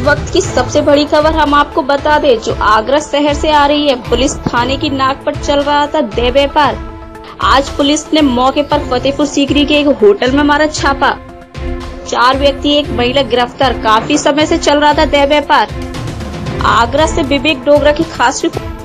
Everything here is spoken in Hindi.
वक्त की सबसे बड़ी खबर हम आपको बता दें, जो आगरा शहर से आ रही है। पुलिस थाने की नाक पर चल रहा था देह व्यापार। आज पुलिस ने मौके पर फतेहपुर सीकरी के एक होटल में मारा छापा। 4 व्यक्ति एक महिला गिरफ्तार। काफी समय से चल रहा था देह व्यापार। आगरा से विवेक डोगरा की खास रिपोर्ट।